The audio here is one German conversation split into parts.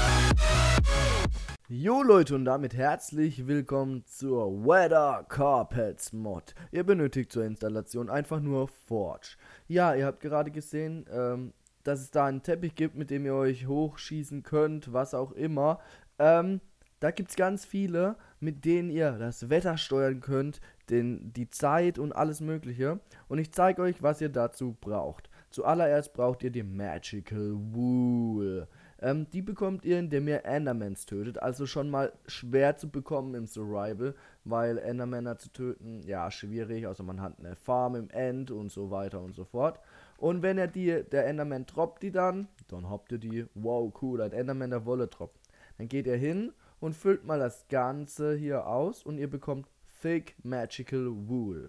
Jo Leute, und damit herzlich willkommen zur Weather Carpets Mod. Ihr benötigt zur Installation einfach nur Forge. Ja, ihr habt gerade gesehen, dass es da einen Teppich gibt, mit dem ihr euch hochschießen könnt, was auch immer. Da gibt es ganz viele, mit denen ihr das Wetter steuern könnt, die Zeit und alles mögliche. Und ich zeige euch, was ihr dazu braucht. Zuallererst braucht ihr die Magical Wool. Die bekommt ihr, indem ihr Endermans tötet. Also schon mal schwer zu bekommen im Survival, weil Endermänner zu töten, ja, schwierig. Also man hat eine Farm im End und so weiter und so fort. Und wenn der Enderman droppt die dann habt ihr die. Wow, cool, ein Enderman der Wolle droppt. Dann geht ihr hin und füllt mal das Ganze hier aus und ihr bekommt Thick Magical Wool.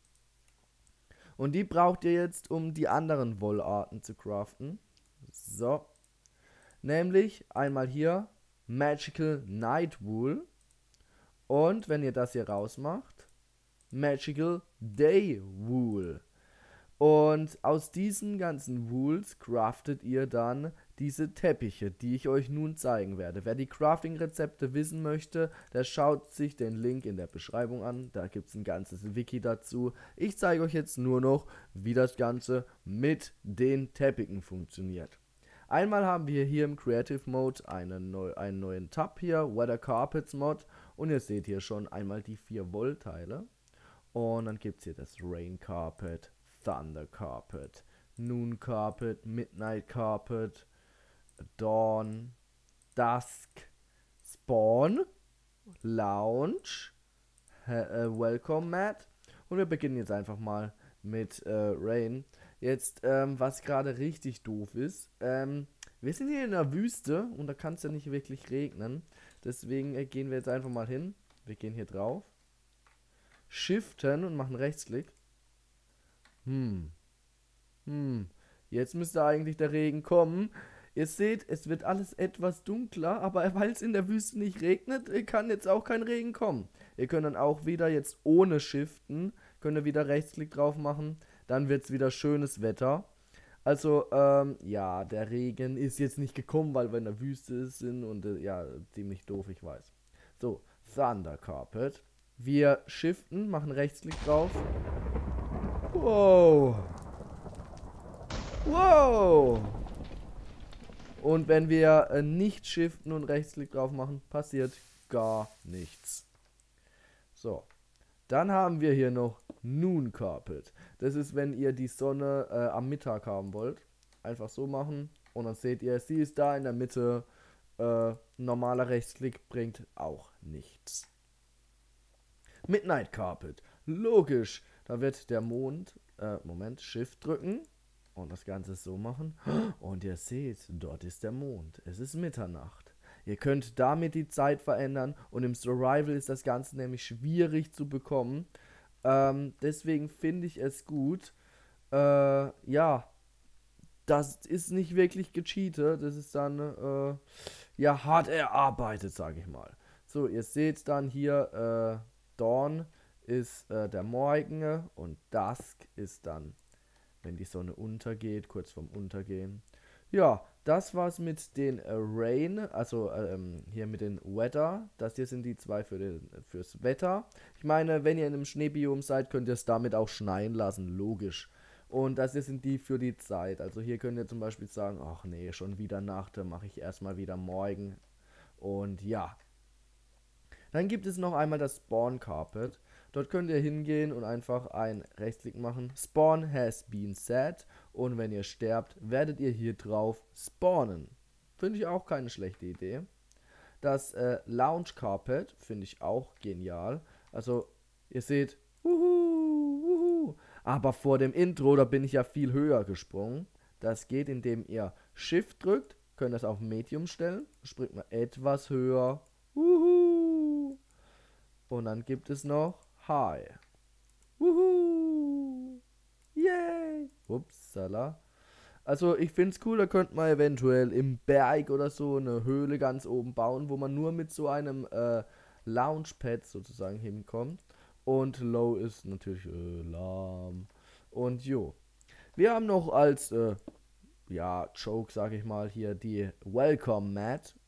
Und die braucht ihr jetzt, um die anderen Wollarten zu craften. So. Nämlich einmal hier Magical Night Wool. Und wenn ihr das hier rausmacht, Magical Day Wool. Und aus diesen ganzen Wools craftet ihr dann diese Teppiche, die ich euch nun zeigen werde. Wer die Crafting-Rezepte wissen möchte, der schaut sich den Link in der Beschreibung an. Da gibt es ein ganzes Wiki dazu. Ich zeige euch jetzt nur noch, wie das Ganze mit den Teppichen funktioniert. Einmal haben wir hier im Creative Mode einen neuen Tab hier, Weather Carpets Mod. Und ihr seht hier schon einmal die 4 Wollteile. Und dann gibt es hier das Rain Carpet, Thunder Carpet, Noon Carpet, Midnight Carpet, Dawn, Dusk, Spawn, Lounge, Welcome Mat. Und wir beginnen jetzt einfach mal mit Rain. Jetzt, was gerade richtig doof ist, wir sind hier in der Wüste und da kann es ja nicht wirklich regnen. Deswegen gehen wir jetzt einfach mal hin. Wir gehen hier drauf, shiften und machen Rechtsklick. Jetzt müsste eigentlich der Regen kommen. Ihr seht, es wird alles etwas dunkler, aber weil es in der Wüste nicht regnet, kann jetzt auch kein Regen kommen. Ihr könnt dann auch wieder jetzt ohne Shiften, könnt ihr wieder Rechtsklick drauf machen, dann wird es wieder schönes Wetter. Also, ja, der Regen ist jetzt nicht gekommen, weil wir in der Wüste sind und ja, ziemlich doof, ich weiß. So, Thunder Carpet. Wir shiften, machen Rechtsklick drauf. Wow. Wow. Und wenn wir nicht shiften und Rechtsklick drauf machen, passiert gar nichts. So. Dann haben wir hier noch Noon Carpet. Das ist, wenn ihr die Sonne am Mittag haben wollt. Einfach so machen. Und dann seht ihr, sie ist da in der Mitte. Normaler Rechtsklick bringt auch nichts. Midnight Carpet. Logisch. Da wird der Mond, Moment, Shift drücken. Und das Ganze so machen. Und ihr seht, dort ist der Mond. Es ist Mitternacht. Ihr könnt damit die Zeit verändern. Und im Survival ist das Ganze nämlich schwierig zu bekommen. Deswegen finde ich es gut. Ja, das ist nicht wirklich gecheatet. Das ist dann, ja, hart erarbeitet, sage ich mal. So, ihr seht dann hier, Dawn ist der Morgen und Dusk ist dann, wenn die Sonne untergeht, kurz vorm Untergehen. Ja, das war's mit den Rain, also hier mit den Weather. Das hier sind die 2 fürs Wetter. Ich meine, wenn ihr in einem Schneebiom seid, könnt ihr es damit auch schneien lassen, logisch. Und das hier sind die für die Zeit. Also hier könnt ihr zum Beispiel sagen, ach nee, schon wieder Nacht, dann mache ich erstmal wieder morgen. Und ja. Dann gibt es noch einmal das Spawn Carpet. Dort könnt ihr hingehen und einfach einen Rechtsklick machen. Spawn has been set. Und wenn ihr sterbt, werdet ihr hier drauf spawnen. Finde ich auch keine schlechte Idee. Das Lounge Carpet finde ich auch genial. Also, ihr seht, aber vor dem Intro, da bin ich ja viel höher gesprungen. Das geht, indem ihr Shift drückt. Könnt das auf Medium stellen. Springt mal etwas höher. Und dann gibt es noch High. Yay! Upsala. Also ich finde es cool, da könnte man eventuell im Berg oder so eine Höhle ganz oben bauen, wo man nur mit so einem Launchpad sozusagen hinkommt. Und Low ist natürlich lahm. Und jo. Wir haben noch als ja, Joke, sage ich mal, hier die Welcome Mat.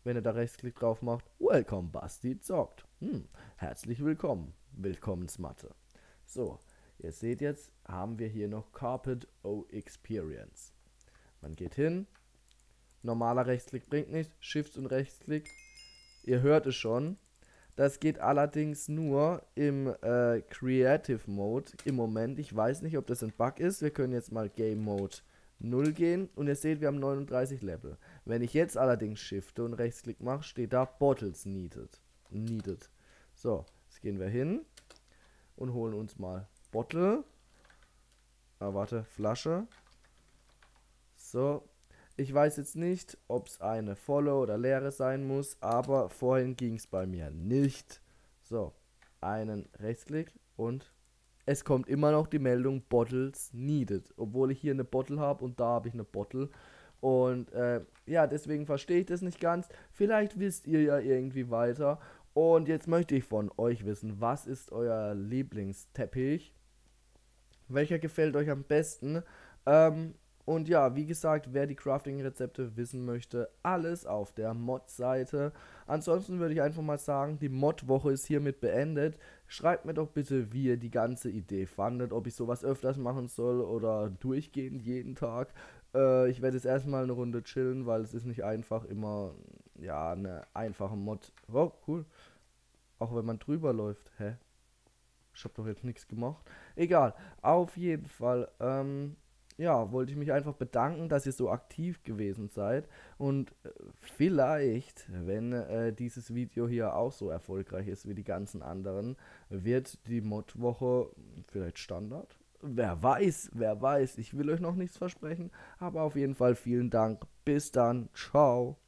Wenn ihr da Rechtsklick drauf macht, Welcome Basti zockt. Herzlich willkommen. Willkommensmatte. So, ihr seht jetzt, haben wir hier noch Carpet O Experience. Man geht hin, normaler Rechtsklick bringt nichts, Shift und Rechtsklick, ihr hört es schon. Das geht allerdings nur im Creative Mode im Moment. Ich weiß nicht, ob das ein Bug ist. Wir können jetzt mal Game Mode 0 gehen und ihr seht, wir haben 39 Level. Wenn ich jetzt allerdings Shifte und Rechtsklick mache, steht da Bottles needed. So, jetzt gehen wir hin und holen uns mal Bottle. Warte, Flasche. So, ich weiß jetzt nicht, ob es eine volle oder leere sein muss, aber vorhin ging es bei mir nicht. So, einen Rechtsklick und es kommt immer noch die Meldung Bottles needed, obwohl ich hier eine Bottle habe und da habe ich eine Bottle. Und ja, deswegen verstehe ich das nicht ganz. Vielleicht wisst ihr ja irgendwie weiter. Und jetzt möchte ich von euch wissen, was ist euer Lieblingsteppich? Welcher gefällt euch am besten? Und ja, wie gesagt, wer die Crafting-Rezepte wissen möchte, alles auf der Mod-Seite. Ansonsten würde ich einfach mal sagen, die Mod-Woche ist hiermit beendet. Schreibt mir doch bitte, wie ihr die ganze Idee fandet, ob ich sowas öfters machen soll oder durchgehend jeden Tag. Ich werde jetzt erstmal eine Runde chillen, weil es ist nicht einfach immer, ja, eine einfache Mod. Oh, cool. Auch wenn man drüber läuft. Hä? Ich habe doch jetzt nichts gemacht. Egal, auf jeden Fall, ja, wollte ich mich einfach bedanken, dass ihr so aktiv gewesen seid. Und vielleicht, wenn dieses Video hier auch so erfolgreich ist wie die ganzen anderen, wird die Mod-Woche vielleicht Standard. Wer weiß, wer weiß. Ich will euch noch nichts versprechen, aber auf jeden Fall vielen Dank. Bis dann. Ciao.